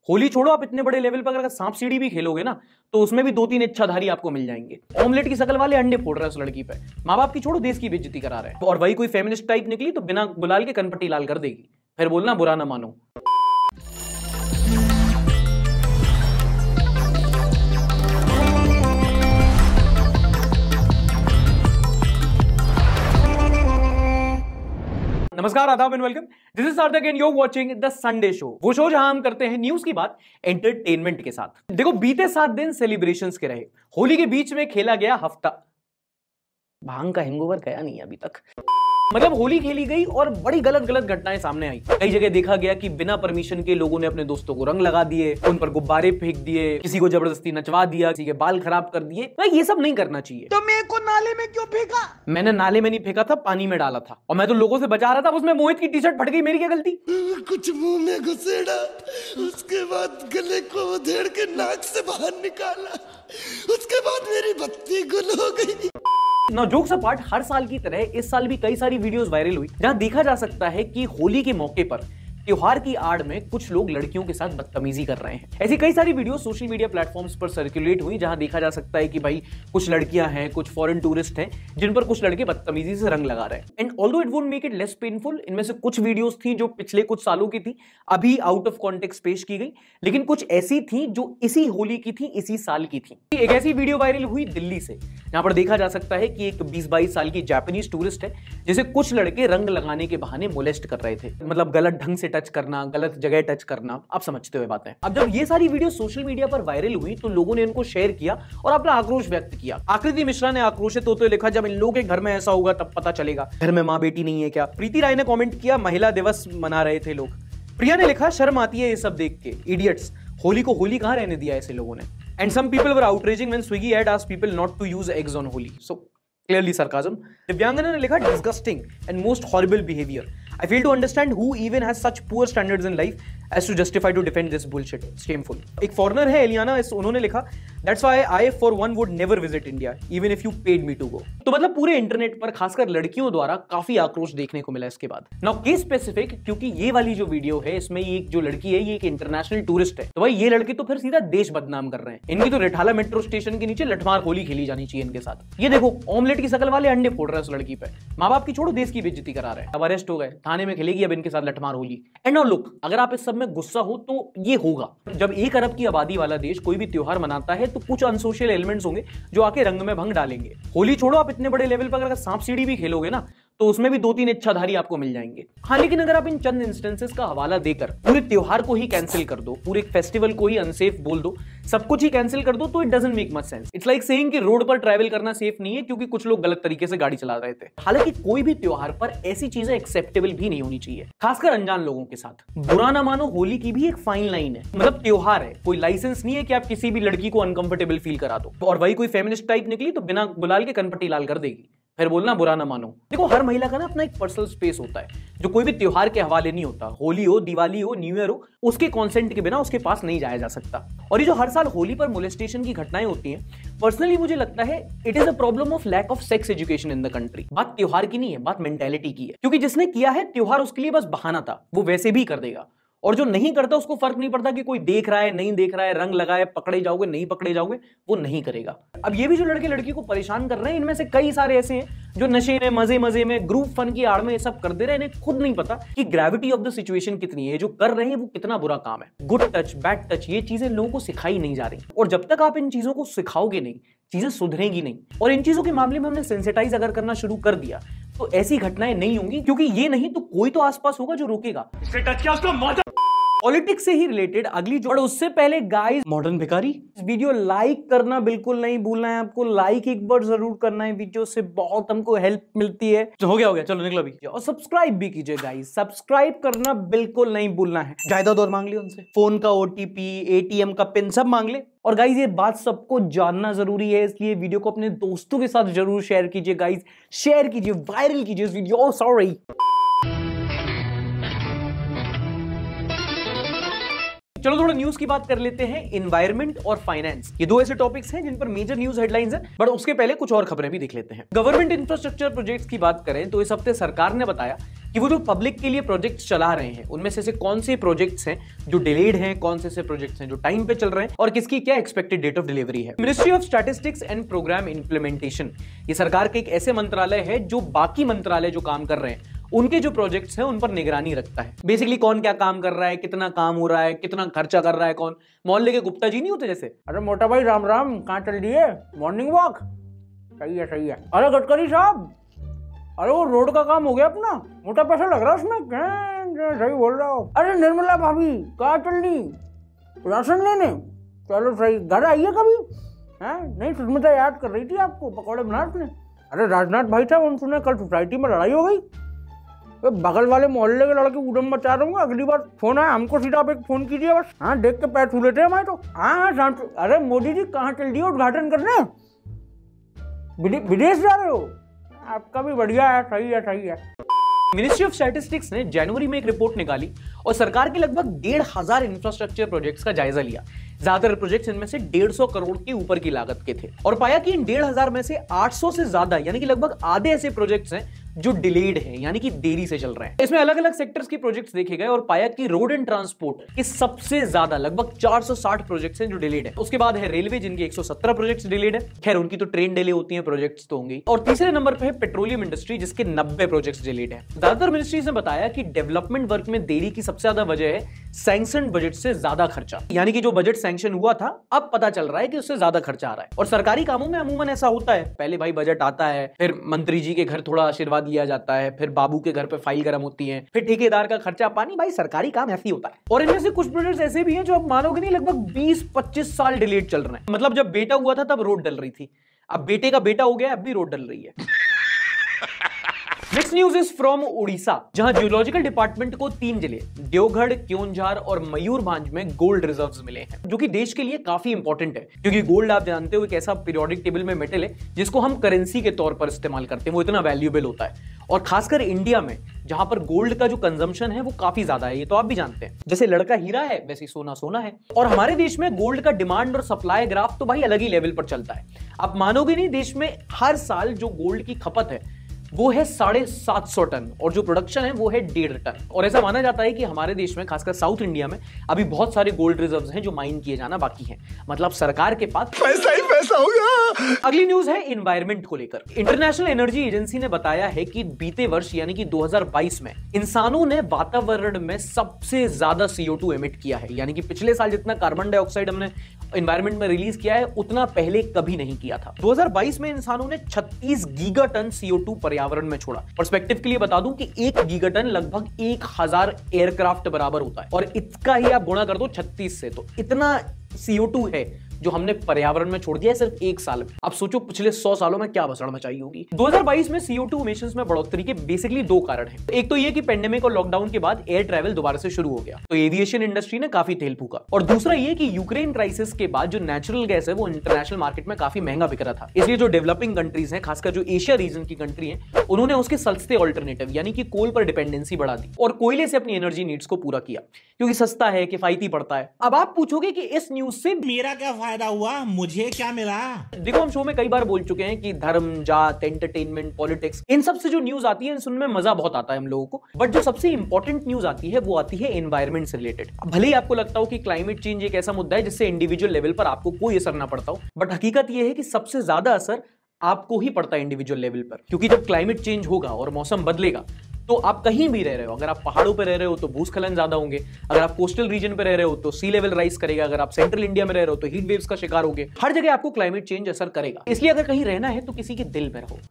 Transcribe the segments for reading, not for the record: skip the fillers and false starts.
होली छोड़ो, आप इतने बड़े लेवल पर अगर सांप सीढ़ी भी खेलोगे ना तो उसमें भी 2-3 इच्छाधारी आपको मिल जाएंगे। ऑमलेट की शकल वाले अंडे फोड़ रहे हैं उस लड़की पे, माँ बाप की छोड़ो देश की बेइज्जती करा रहे हैं। और वही कोई फेमिनिस्ट टाइप निकली तो बिना गुलाल के कनपट्टी लाल कर देगी, फिर बोलना बुरा ना मानो। नमस्कार, आदाब and welcome. This is Sarthak and you are watching the Sunday show, वो शो जहां हम करते हैं न्यूज की बात एंटरटेनमेंट के साथ। देखो, बीते 7 दिन सेलिब्रेशंस के रहे। होली के बीच में खेला गया हफ्ता, भांग का हैंगओवर गया नहीं अभी तक। मतलब होली खेली गई और बड़ी गलत घटनाएं सामने आई। कई जगह देखा गया कि बिना परमिशन के लोगों ने अपने दोस्तों को रंग लगा दिए, उन पर गुब्बारे फेंक दिए, किसी को जबरदस्ती नचवा दिया, किसी के बाल खराब कर दिए। ये सब नहीं करना चाहिए। तो मेरे को नाले में क्यों फेंका? मैंने नाले में नहीं फेंका था, पानी में डाला था, और मैं तो लोगों से बचा रहा था। उसमें मोहित की टी शर्ट फट गई, मेरी क्या गलती? कुछ मुंह में घुसेड़ा, उसके बाद गले को उधेड़ के नाक से बाहर निकाला, उसके बाद मेरी बत्ती गुल हो गई। ना जोक्स अपार्ट, हर साल की तरह इस साल भी कई सारी वीडियोस वायरल हुई जहां देखा जा सकता है कि होली के मौके पर त्योहार की आड़ में कुछ लोग लड़कियों के साथ बदतमीजी कर रहे हैं। ऐसी कई सारी वीडियो सोशल मीडिया प्लेटफॉर्म्स पर सर्कुलेट हुई जहां देखा जा सकता है कि भाई कुछ लड़कियां हैं, कुछ फॉरेन टूरिस्ट हैं जिन पर कुछ लड़के बदतमीजी से रंग लगा रहे हैं। And although it won't make it less painful, इनमें से कुछ वीडियोस थी जो पिछले कुछ सालों की थी, अभी आउट ऑफ कॉन्टेक्स्ट पेश की गई, लेकिन कुछ ऐसी थी जो इसी होली की थी, इसी साल की थी। एक ऐसी वीडियो वायरल हुई दिल्ली से, जहां पर देखा जा सकता है कि एक 20-22 साल की जापानीज टूरिस्ट है जिसे कुछ लड़के रंग लगाने के बहाने मोलेस्ट कर रहे थे। मतलब गलत ढंग से टच करना, गलत जगह टच करना, आप समझते हुए बातें। अब जब ये सारी वीडियो सोशल मीडिया पर वायरल हुई तो लोगों ने इनको शेयर किया और अपना आक्रोश व्यक्त किया। आकृति मिश्रा ने आक्रोशित होते लिखा, जब इन लोगों के घर में ऐसा होगा तब पता चलेगा घर में माँ बेटी नहीं है क्या। प्रीति राय ने कमेंट किया, महिला दिवस मना रहे थे लोग। प्रिया ने लिखा, शर्म आती है ये सब देख के, इडियट्स, होली को होली कहां रहने दिया ऐसे लोगों ने। And some people were outraging when Swiggy ad asked people not to use eggs on Holi, so clearly sarcasm. Divyangana ने लिखा, disgusting and most horrible behavior. I fail to understand who even has such poor standards in life as to justify to defend this bullshit. Shameful. एक foreigner है Eliana, उन्होंने लिखा, That's why I for one would never visit India even if you paid me to go. तो मतलब पूरे internet पर खासकर लड़कियों द्वारा काफी आक्रोश देखने को मिला इसके बाद। नाउ केस स्पेसिफिक, क्योंकि ये वाली जो वीडियो है इसमें ये जो लड़की है ये एक इंटरनेशनल टूरिस्ट है, तो भाई ये लड़के तो फिर सीधा देश बदनाम कर रहे हैं। इनकी तो रिठाला मेट्रो स्टेशन के नीचे लठमार होली खेली जानी चाहिए इनके साथ। ये देखो, ऑमलेट की शकल वाले अंडे फोड़ रहे हैं उस लड़की पे, माँ बाप की छोड़ो देश की बेइज्जती करा रहे हैं। अब अरेस्ट हो गए, थाने में खेलेगी अब इनके साथ Lathmar Holi. And now look, अगर आप इस सब में गुस्सा हो तो ये होगा। जब 1 अरब की आबादी वाला देश कोई भी त्योहार मनाता है तो कुछ अनसोशल एलिमेंट्स होंगे जो आके रंग में भंग डालेंगे। होली छोड़ो, आप इतने बड़े लेवल पर अगर सांप सीढ़ी भी खेलोगे ना तो उसमें भी 2-3 इच्छाधारी आपको मिल जाएंगे। हाँ, लेकिन अगर आप इन चंद इंस्टेंसेस का हवाला देकर पूरे त्योहार को ही कैंसिल कर दो, पूरे फेस्टिवल को ही अनसेफ बोल दो, सब कुछ ही कैंसिल कर दो, तो it doesn't make much sense. It's like saying कि रोड पर ट्रैवल करना सेफ नहीं है क्योंकि कुछ लोग गलत तरीके से गाड़ी चला रहे थे। हालांकि कोई भी त्योहार पर ऐसी चीजें एक्सेप्टेबल भी नहीं होनी चाहिए, खासकर अनजान लोगों के साथ। बुरा ना मानो, होली की भी एक फाइन लाइन है। मतलब त्योहार है, कोई लाइसेंस नहीं है कि आप किसी भी लड़की को अनकंफर्टेबल फील करा दो। और वही कोई फेमिनिस्ट टाइप निकली तो बिना गुलाल के कनपट्टी लाल कर देगी, फिर बोलना बुरा ना मानो। देखो, हर महिला का ना अपना एक पर्सनल स्पेस होता है जो कोई भी त्योहार के हवाले नहीं होता। होली हो, दिवाली हो, न्यू ईयर हो, उसके कॉन्सेंट के बिना उसके पास नहीं जाया जा सकता। और ये जो हर साल होली पर मोलेस्टेशन की घटनाएं होती हैं, पर्सनली मुझे लगता है it is a problem of lack of sex education in the country. बात त्योहार की नहीं है, बात मेंटेलिटी की है। क्योंकि जिसने किया है त्योहार उसके लिए बस बहाना था, वो वैसे भी कर देगा। और जो नहीं करता उसको फर्क नहीं पड़ता कि कोई देख रहा है नहीं देख रहा है, रंग लगाए, पकड़े जाओगे नहीं पकड़े जाओगे, वो नहीं करेगा। अब ये भी जो लड़के लड़की को परेशान कर रहे हैं, इनमें से कई सारे ऐसे हैं जो नशे में, मजे में, ग्रुप फन की आड़ में ये सब कर दे रहे हैं। इन्हें खुद नहीं पता कि ग्रेविटी ऑफ द सिचुएशन कितनी है, जो कर रहे हैं वो कितना बुरा काम है। गुड टच, बैड टच, ये चीजें लोगों को सिखाई नहीं जा रही, और जब तक आप इन चीजों को सिखाओगे नहीं, चीजें सुधरेंगी नहीं। और इन चीजों के मामले में हमने सेंसिटाइज अगर करना शुरू कर दिया तो ऐसी घटनाएं नहीं होंगी, क्योंकि ये नहीं तो कोई तो आसपास होगा जो रोकेगा। पॉलिटिक्स से ही रिलेटेड अगली जो, उससे पहले गाइस, मॉडर्न भिखारी, इस वीडियो लाइक करना बिल्कुल नहीं भूलना है आपको। लाइक एक बार जरूर करना है, वीडियो से बहुत हमको हेल्प मिलती है। तो हो गया चलो निकलो भी। और सब्सक्राइब भी कीजिए गाइस, सब्सक्राइब करना बिल्कुल नहीं भूलना है। जायदाद और मांग लिया उनसे, फोन का OTP, ATM का पिन सब मांग ले। और गाइस, ये बात सबको जानना जरूरी है, इसलिए वीडियो को अपने दोस्तों के साथ जरूर शेयर कीजिए गाइस, शेयर कीजिए, वायरल कीजिए इस वीडियो। सॉरी, चलो थोड़ा न्यूज की बात कर लेते हैं। एनवायरमेंट और फाइनेंस, ये 2 ऐसे टॉपिक्स हैं जिन पर मेजर न्यूज हेडलाइंस हैं, बट उसके पहले कुछ और खबरें भी देख लेते हैं। गवर्नमेंट इंफ्रास्ट्रक्चर प्रोजेक्ट्स की बात करें तो इस हफ्ते सरकार ने बताया कि वो जो पब्लिक के लिए प्रोजेक्ट्स चला रहे हैं उनमें से कौन से प्रोजेक्ट्स हैं जो डिलेड हैं, कौन से प्रोजेक्ट्स हैं जो टाइम पे चल रहे हैं और किसकी क्या एक्सपेक्टेड डेट ऑफ डिलीवरी है। Ministry of statistics and programme implementation ये सरकार के एक ऐसे मंत्रालय है जो बाकी मंत्रालय जो काम कर रहे हैं उनके जो प्रोजेक्ट्स हैं उन पर निगरानी रखता है। बेसिकली कौन क्या काम कर रहा है, कितना काम हो रहा है, कितना खर्चा कर रहा है कौन। मोहल्ले के गुप्ता जी नहीं होते जैसे, अरे मोटा भाई राम राम, कहाँ चल दिए? Morning walk. सही है सही है। अरे गडकरी साहब, अरे वो रोड का काम हो गया अपना, मोटा पैसा लग रहा है उसमें। सही बोल रहा हो। अरे निर्मला भाभी कहाँ चल रही? राशन लेने? चलो सही, घर आइए कभी। हैं नहीं, सुष्मिता याद कर रही थी आपको, पकौड़े बना उसने। अरे राजनाथ भाई था, हम सुने कल सोसाइटी में लड़ाई हो गई। बगल वाले मोहल्ले के लड़के उड़म मचा रहा हूँ। अगली बार फोन आया हमको सीधा आप एक फोन कीजिए बस। हाँ देख के पैर छू लेते हैं हमारे तो। हाँ अरे मोदी जी कहाँ चल दिए उद्घाटन करने? विदेश जा रहे हो? आपका भी बढ़िया है, सही है सही है। मिनिस्ट्री ऑफ स्टैटिस्टिक्स ने जनवरी में एक रिपोर्ट निकाली और सरकार के लगभग 1,500 इंफ्रास्ट्रक्चर प्रोजेक्ट्स का जायजा लिया। ज्यादातर प्रोजेक्ट्स इनमें से 150 करोड़ के ऊपर की लागत के थे और पाया कि इन 1,500 में से 800 से ज्यादा यानी कि लगभग आधे ऐसे प्रोजेक्ट्स हैं जो डिलेड हैं, यानी कि देरी से चल रहे हैं। इसमें अलग अलग सेक्टर्स के प्रोजेक्ट्स देखे गए और पाया कि रोड एंड ट्रांसपोर्ट के सबसे ज्यादा लगभग 460 प्रोजेक्ट्स हैं जो डिलेड है। उसके बाद है रेलवे जिनके 117 प्रोजेक्ट्स डिलेड है। खैर उनकी तो ट्रेन डिले होती है, प्रोजेक्ट्स तो होंगे। और तीसरे नंबर पे है पेट्रोलियम इंडस्ट्री जिसके 90 प्रोजेक्ट्स डिलेड है। ज्यादातर मिनिस्ट्रीज ने बताया कि डेवलपमेंट वर्क में देरी की सबसे ज्यादा वजह है सैंक्शन बजट से ज्यादा खर्चा, यानी कि जो बजट सैंक्शन हुआ था अब पता चल रहा है कि उससे ज्यादा खर्चा आ रहा है। और सरकारी कामों में अमूमन ऐसा होता है, पहले भाई बजट आता है, फिर मंत्री जी के घर थोड़ा आशीर्वाद लिया जाता है, फिर बाबू के घर पे फाइल गर्म होती है, फिर ठेकेदार का खर्चा पानी। भाई सरकारी काम ऐसे ही होता है। और इनमें से कुछ प्रोजेक्ट्स ऐसे भी हैं जो अब मानोगे नहीं लगभग 20-25 साल डिलेड चल रहे हैं। मतलब जब बेटा हुआ था तब रोड डल रही थी, अब बेटे का बेटा हो गया अब भी रोड डल रही है। Next news is from Orissa, जहां जियोलॉजिकल डिपार्टमेंट को 3 जिले देवगढ़, क्योंझार और मयूरभंज में गोल्ड रिजर्व्स मिले हैं, जो कि देश के लिए काफी इंपॉर्टेंट है क्योंकि गोल्ड आप जानते हो एक ऐसा पीरियोडिक टेबल में मेटल है जिसको हम करेंसी के तौर पर इस्तेमाल करते हैं, वो इतना वैल्यूएबल होता है। और खासकर इंडिया में जहां पर गोल्ड का जो कंजम्पशन है वो काफी ज्यादा है, ये तो आप भी जानते हैं। जैसे लड़का हीरा है वैसे सोना सोना है। और हमारे देश में गोल्ड का डिमांड और सप्लाई ग्राफ तो भाई अलग ही लेवल पर चलता है। आप मानोगे नहीं, देश में हर साल जो गोल्ड की खपत है वो है 750 टन और जो प्रोडक्शन है वो है 1.5 टन। और ऐसा माना जाता है कि हमारे देश में खासकर साउथ इंडिया में अभी बहुत सारे गोल्ड रिजर्व्स हैं जो माइन किए जाना बाकी हैं। मतलब सरकार के पास पैसा ही पैसा होगा। अगली न्यूज है एनवायरमेंट को लेकर। इंटरनेशनल एनर्जी एजेंसी ने बताया है कि बीते वर्ष यानी कि 2022 में इंसानों ने वातावरण में सबसे ज्यादा CO2 एमिट किया है, यानी कि पिछले साल जितना कार्बन डाइऑक्साइड हमने एनवायरमेंट में रिलीज किया है उतना पहले कभी नहीं किया था। 2022 में इंसानों ने 36 गीगाटन CO2 पर्यावरण में छोड़ा। पर्सपेक्टिव के लिए बता दूं कि 1 गीगाटन लगभग 1000 एयरक्राफ्ट बराबर होता है और इसका ही आप गुणा कर दो 36 से, तो इतना CO2 है जो हमने पर्यावरण में छोड़ दिया है सिर्फ 1 साल में। अब सोचो पिछले 100 सालों में क्या भसड़ मचाई होगी। 2022 में CO2 इमिशंस में बढ़ोतरी के बेसिकली 2 कारण हैं। एक तो ये कि पेंडेमिक और लॉकडाउन के बाद एयर ट्रैवल दोबारा से शुरू हो गया तो एविएशन इंडस्ट्री ने काफी तेल फूका, और दूसरा ये कि यूक्रेन क्राइसिस के बाद जो नेचुरल गैस है वो इंटरनेशनल मार्केट में काफी महंगा बिक रहा था। इसलिए जो डेवलपिंग कंट्रीज हैं, खासकर जो एशिया रीजन की कंट्री है, उन्होंने उसके सस्ते ऑल्टरनेटिव यानी कि कोल पर डिपेंडेंसी बढ़ा दी और कोयले से अपनी एनर्जी नीड्स को पूरा किया क्योंकि सस्ता है, किफायती पड़ता है। अब आप पूछोगे कि इस न्यूज से मेरा क्या फायदा हुआ, मुझे क्या मिला? देखो हम शो में कई बार बोल चुके हैं कि धर्म, जात, एंटरटेनमेंट, पॉलिटिक्स, इन सब से जो न्यूज आती है सुनने में मजा बहुत आता है हम लोगों को, बट जो सबसे इंपॉर्टेंट न्यूज आती है वो आती है एनवायरमेंट से रिलेटेड। भले ही आपको लगता हो कि क्लाइमेट चेंज एक ऐसा मुद्दा है जिससे इंडिविजुअल लेवल पर आपको कोई असर ना पड़ता हो, बट हकीकत यह है कि सबसे ज्यादा असर आपको ही पड़ता है इंडिविजुअल लेवल पर, क्योंकि जब क्लाइमेट चेंज होगा और मौसम बदलेगा तो आप कहीं भी रह रहे हो, अगर आप पहाड़ों पे रह रहे हो तो भूस्खलन ज्यादा होंगे, अगर आप कोस्टल रीजन पे रह रहे हो तो सी लेवल राइज करेगा, अगर आप सेंट्रल इंडिया में रह रहे हो तो हीट वेव्स का शिकार होगे। हर जगह आपको क्लाइमेट चेंज असर करेगा। इसलिए अगर कहीं रहना है तो किसी के दिल में रहो।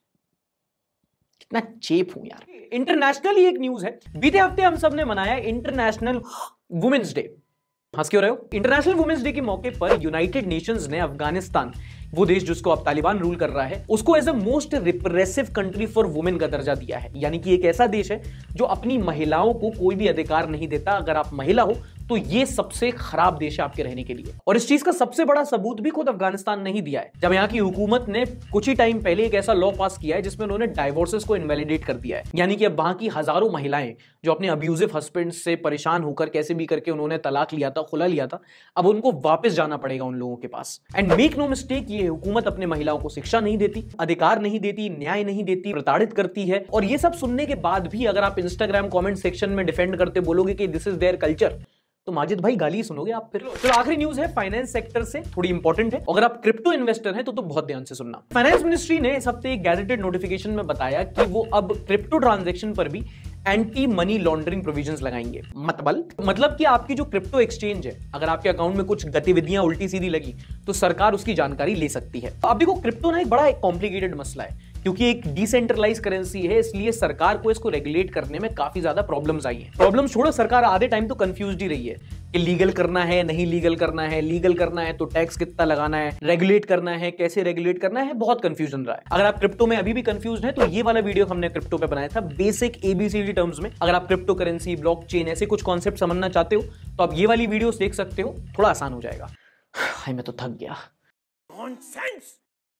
कितना चेप हूं यार। इंटरनेशनली एक न्यूज है, बीते हफ्ते हम सब ने मनाया इंटरनेशनल वुमेन्स डे। हंस क्यों रहे हो? इंटरनेशनल वुमेन्स डे के मौके पर यूनाइटेड नेशंस ने अफगानिस्तान, वो देश जिसको अब तालिबान रूल कर रहा है, उसको as a most repressive country for women का दर्जा दिया है। यानी कि एक ऐसा देश है जो अपनी महिलाओं को कोई भी अधिकार नहीं देता। अगर आप महिला हो तो ये सबसे खराब देश है आपके रहने के लिए। और इस चीज का सबसे बड़ा सबूत भी खुद अफगानिस्तान ने ही दिया है, जब यहाँ की हुकूमत ने कुछ ही टाइम पहले एक ऐसा लॉ पास किया है जिसमें उन्होंने डाइवोर्सेस को इनवैलिडेट कर दिया है। यानी कि अब वहां की हजारों महिलाएं जो अपने अब्यूजिव हस्बैंड से परेशान होकर कैसे भी करके उन्होंने तलाक लिया था, खुला लिया था, अब उनको वापस जाना पड़ेगा उन लोगों के पास। एंड मेक नो मिस्टेक, ये हुकूमत अपने महिलाओं को शिक्षा नहीं देती, अधिकार नहीं देती, न्याय नहीं देती, प्रताड़ित करती है। और ये सब सुनने के बाद भी अगर आप इंस्टाग्राम कमेंट सेक्शन में डिफेंड करते बोलोगे कि दिस इज देयर कल्चर, तो माजिद भाई गाली सुनोगे आप फिर। तो आखिरी न्यूज है फाइनेंस सेक्टर से, थोड़ी इंपॉर्टेंट है। अगर आप क्रिप्टो इन्वेस्टर हैं तो बहुत ध्यान से सुनना। फाइनेंस मिनिस्ट्री ने इस हफ्ते एक गैजेटेड नोटिफिकेशन में बताया कि वो अब क्रिप्टो ट्रांजैक्शन पर भी एंटी मनी लॉन्ड्रिंग प्रोविजंस लगाएंगे। मतलब कि आपकी जो क्रिप्टो एक्सचेंज है, अगर आपके अकाउंट में कुछ गतिविधियां उल्टी सीधी लगी तो सरकार उसकी जानकारी ले सकती है। अब देखो, क्रिप्टो ना एक बड़ा कॉम्प्लिकेटेड मसला है, क्योंकि एक डिसेंट्रलाइज करेंसी है, इसलिए सरकार को इसको रेगुलेट करने में काफी ज्यादा प्रॉब्लम्स आई हैं। प्रॉब्लम्स छोड़ो, सरकार आधे टाइम तो कंफ्यूज्ड ही रही है कि लीगल करना है, नहीं लीगल करना है, लीगल करना है तो टैक्स कितना लगाना है, रेगुलेट करना है, कैसे रेगुलेट करना है, बहुत कंफ्यूजन रहा है। अगर आप क्रिप्टो में अभी भी कंफ्यूज हैं तो ये वाला वीडियो हमने क्रिप्टो पे बनाया था, बेसिक ABCD टर्म्स में। अगर आप क्रिप्टो करेंसी, ब्लॉकचेन, ऐसे कुछ कॉन्सेप्ट समझना चाहते हो तो आप ये वाली वीडियो देख सकते हो, थोड़ा आसान हो जाएगा। हाय, मैं तो थक गया। नॉनसेंस।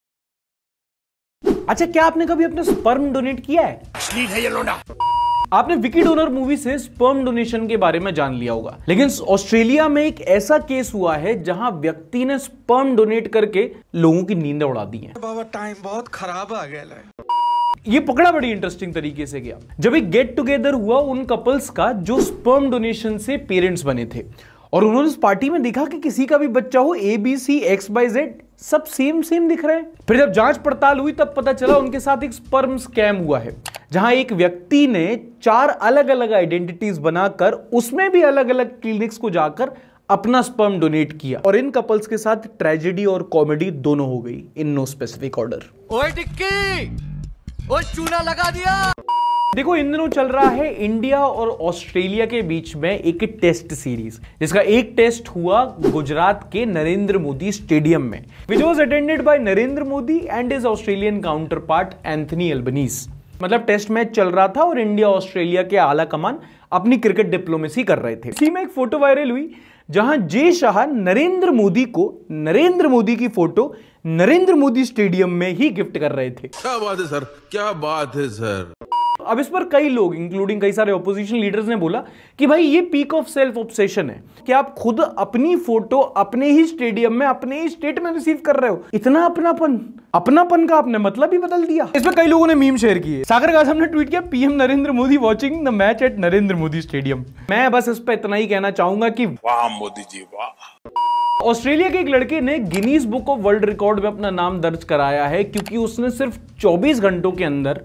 अच्छा, क्या आपने कभी अपना स्पर्म डोनेट किया है? अश्लील है ये लोंडा। आपने विकी डोनर मूवी से स्पर्म डोनेशन के बारे में जान लिया होगा, लेकिन ऑस्ट्रेलिया में एक ऐसा केस हुआ है जहां व्यक्ति ने स्पर्म डोनेट करके लोगों की नींदें उड़ा दी हैं। बाबा टाइम बहुत खराब आ गया है। ये पकड़ा बड़ी इंटरेस्टिंग तरीके से गया जब एक गेट टुगेदर हुआ उन कपल्स का जो स्पर्म डोनेशन से पेरेंट्स बने थे, और उन्होंने उस पार्टी में देखा कि किसी का भी बच्चा हो, ABC XYZ सब सेम दिख रहे हैं। फिर जब जांच पड़ताल हुई तब पता चला उनके साथ एक स्पर्म स्कैम हुआ है, जहां एक व्यक्ति ने 4 अलग अलग आइडेंटिटीज बनाकर उसमें भी अलग अलग क्लिनिक्स को जाकर अपना स्पर्म डोनेट किया। और इन कपल्स के साथ ट्रेजेडी और कॉमेडी दोनों हो गई, इन नो स्पेसिफिक ऑर्डर। ओए टिक्की, ओए चूना लगा दिया। देखो, इन दिनों चल रहा है इंडिया और ऑस्ट्रेलिया के बीच में एक टेस्ट सीरीज, जिसका एक टेस्ट हुआ गुजरात के नरेंद्र मोदी स्टेडियम में, which was attended by Narendra Modi and his Australian counterpart Anthony Albanese. मतलब टेस्ट मैच चल रहा था और इंडिया ऑस्ट्रेलिया के आला कमान अपनी क्रिकेट डिप्लोमेसी कर रहे थे। इसी में एक फोटो वायरल हुई जहां जय शाह नरेंद्र मोदी को नरेंद्र मोदी की फोटो नरेंद्र मोदी स्टेडियम में ही गिफ्ट कर रहे थे। क्या बात है सर, क्या बात है सर। अब इस पर कई लोग इंक्लूडिंग कई सारे ऑपोजिशन लीडर्स ने बोला कि भाई ये पीक ऑफ सेल्फ ऑब्सेशन है कि आप खुद अपनी फोटो अपने ही स्टेडियम में अपने ही स्टेट में रिसीव कर रहे हो। इतना अपनापन का आपने मतलब ही बदल दिया। इस पर कई लोगों ने मीम शेयर किए। सागर कासम ने ट्वीट किया, PM Narendra Modi watching the match at Narendra Modi stadium. मैं बस इस पर इतना ही कहना चाहूंगा कि वाह मोदी जी वाह। ऑस्ट्रेलिया के एक लड़के ने Guinness book of world record में अपना नाम दर्ज कराया है, क्योंकि उसने सिर्फ 24 घंटों के अंदर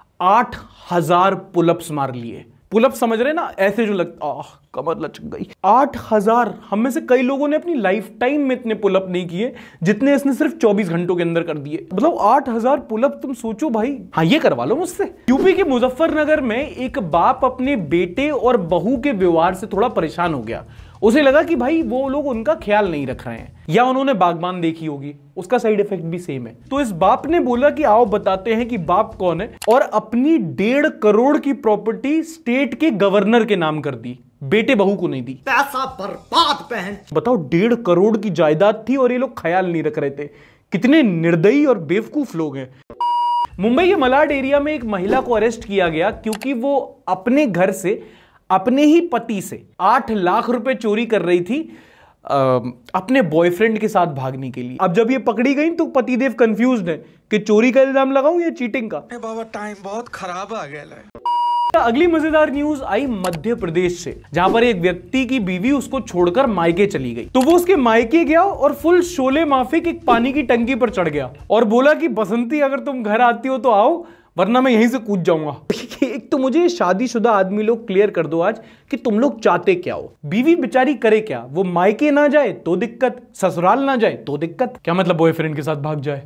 8000 पुलअप्स मार लिए। पुलअप समझ रहे ना, ऐसे जो लगता कमर लचक गई। 8000। हम में से कई लोगों ने अपनी लाइफ टाइम में इतने पुलअप नहीं किए जितने इसने सिर्फ 24 घंटों के अंदर कर दिए। मतलब 8000 पुलअप, तुम सोचो भाई। हाँ, ये करवा लो मुझसे। यूपी के मुजफ्फरनगर में एक बाप अपने बेटे और बहू के व्यवहार से थोड़ा परेशान हो गया। उसे लगा कि भाई वो लोग उनका ख्याल नहीं रख रहे हैं, या उन्होंने बागबान देखी होगी, उसका साइड इफेक्ट भी सेम है। तो इस बाप ने बोला कि आओ बताते हैं कि बाप कौन है, और अपनी 1.5 करोड़ की प्रॉपर्टी स्टेट के गवर्नर के नाम कर दी, बेटे बहू को नहीं दी। पैसा बर्बाद पहन। बताओ, 1.5 करोड़ की जायदाद थी और ये लोग ख्याल नहीं रख रहे थे। कितने निर्दयी और बेवकूफ लोग हैं। मुंबई के मलाड एरिया में एक महिला को अरेस्ट किया गया क्योंकि वो अपने घर से अपने ही पति से 8 लाख रुपए चोरी कर रही थी अपने बॉयफ्रेंड के साथ भागने के लिए। अब जब ये पकड़ी गई तो पतिदेव कंफ्यूज्ड है कि चोरी का इल्जाम लगाऊं या चीटिंग का। बाबा टाइम बहुत खराब आ गया है। अगली मजेदार न्यूज आई मध्य प्रदेश से, जहां पर एक व्यक्ति की बीवी उसको छोड़कर मायके चली गई। तो वो उसके मायके गया और फुल शोले माफिक एक पानी की टंकी पर चढ़ गया और बोला कि बसंती अगर तुम घर आती हो तो आओ, वरना मैं यहीं से कूद जाऊंगा। एक तो मुझे शादीशुदा आदमी लोग क्लियर कर दो आज कि तुम लोग चाहते क्या हो। बीवी बेचारी करे क्या? वो मायके ना जाए तो दिक्कत, ससुराल ना जाए तो दिक्कत। क्या मतलब बॉयफ्रेंड के साथ भाग जाए?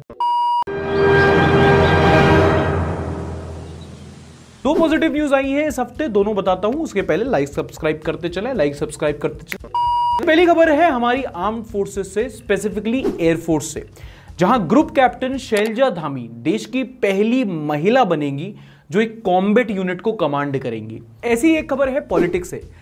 2 पॉजिटिव न्यूज आई है इस हफ्ते, दोनों बताता हूं। उसके पहले लाइक सब्सक्राइब करते चले। पहली खबर है हमारी आर्म्ड फोर्सेस से, स्पेसिफिकली एयरफोर्स से, जहां ग्रुप कैप्टन शैलजा धामी देश की पहली महिला बनेगी जो एक कॉम्बैट यूनिट को कमांड करेंगी। ऐसी एक खबर है पॉलिटिक्स से,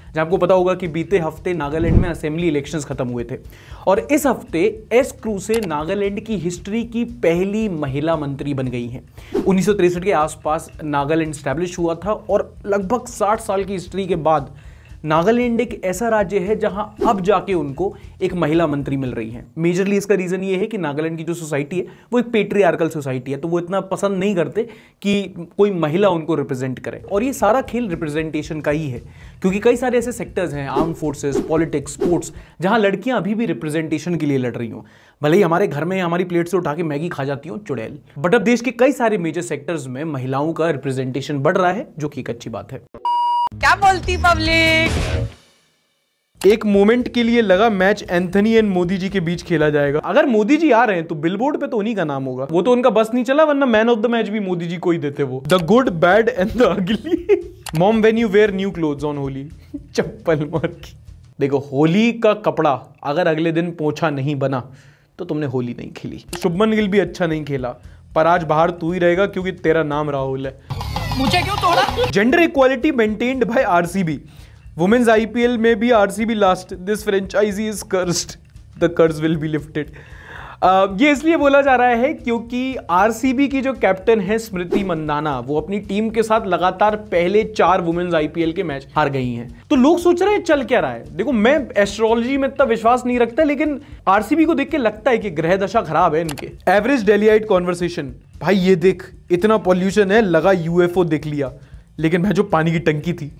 जहां आपको पता होगा कि बीते हफ्ते नागालैंड में असेंबली इलेक्शंस खत्म हुए थे और इस हफ्ते एस क्रूसे नागालैंड की हिस्ट्री की पहली महिला मंत्री बन गई हैं। 1963 के आसपास नागालैंड स्टैब्लिश हुआ था और लगभग 60 साल की हिस्ट्री के बाद नागालैंड एक ऐसा राज्य है जहां अब जाके उनको एक महिला मंत्री मिल रही है। मेजरली इसका रीजन ये है कि नागालैंड की जो सोसाइटी है वो एक पेट्रियार्कल सोसाइटी है, तो वो इतना पसंद नहीं करते कि कोई महिला उनको रिप्रेजेंट करे। और ये सारा खेल रिप्रेजेंटेशन का ही है, क्योंकि कई सारे ऐसे सेक्टर्स हैं, आर्म फोर्सेस, पॉलिटिक्स, स्पोर्ट्स, जहां लड़कियां अभी भी रिप्रेजेंटेशन के लिए लड़ रही हों। भले ही हमारे घर में हमारी प्लेट से उठा के मैगी खा जाती हूँ चुड़ैल, बट अब देश के कई सारे मेजर सेक्टर्स में महिलाओं का रिप्रेजेंटेशन बढ़ रहा है, जो कि एक अच्छी बात है। क्या बोलती पब्लिक? एक मोमेंट के लिए लगा match Anthony and Modi ji के बीच खेला जाएगा। अगर मोदी जी आ रहे हैं तो बिलबोर्ड पे तो उन्हीं का नाम होगा। वो तो उनका बस नहीं चला, वरना मैन ऑफ द मैच भी मोदी जी को ही देते वो। The good, bad and the ugly. Mom when you wear new clothes on Holi. Chappal मार की। देखो, होली का कपड़ा अगर अगले दिन पोंछा नहीं बना तो तुमने होली नहीं खेली। शुभमन गिल भी अच्छा नहीं खेला, पर आज बाहर तू ही रहेगा क्योंकि तेरा नाम राहुल है। मुझे क्यों तोड़ा? Gender equality maintained by RCB. Women's IPL में भी RCB last. This franchise is cursed, the curse will be lifted. ये इसलिए बोला जा रहा है क्योंकि आरसीबी की जो कैप्टन है स्मृति मंदाना, वो अपनी टीम के साथ लगातार पहले 4 वुमेन्स आईपीएल के मैच हार गई हैं। तो लोग सोच रहे हैं चल क्या रहा है। देखो, मैं एस्ट्रोलॉजी में इतना विश्वास नहीं रखता, लेकिन आरसीबी को देख के लगता है कि ग्रह दशा खराब है इनके। एवरेज डेलीआइट कॉन्वर्सेशन, भाई ये देख, इतना पॉल्यूशन है, लगा यूएफओ देख लिया, लेकिन मैं जो पानी की टंकी थी।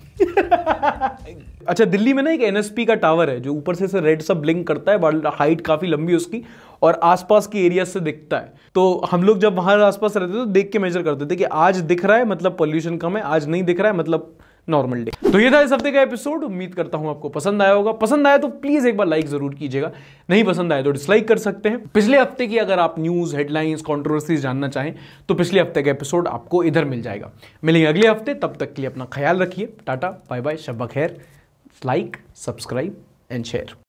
अच्छा, दिल्ली में ना एक एनएसपी का टावर है जो ऊपर से रेड सा ब्लिंक करता है, हाइट काफी लंबी उसकी, और आसपास के एरिया से दिखता है। तो हम लोग जब वहां आसपास रहते थे तो देख के मेजर करते थे कि आज दिख रहा है मतलब पॉल्यूशन कम है, आज नहीं दिख रहा है मतलब नॉर्मल डे। तो ये था इस हफ्ते का एपिसोड। उम्मीद करता हूं आपको पसंद आया होगा। पसंद आया तो प्लीज एक बार लाइक जरूर कीजिएगा, नहीं पसंद आया तो डिसलाइक कर सकते हैं। पिछले हफ्ते की अगर आप न्यूज, हेडलाइंस, कंट्रोवर्सीज जानना चाहें तो पिछले हफ्ते का एपिसोड आपको इधर मिल जाएगा। मिलेंगे अगले हफ्ते, तब तक के लिए अपना ख्याल रखिए। टाटा, बाय बाय, शब ब खैर। Like, subscribe and share.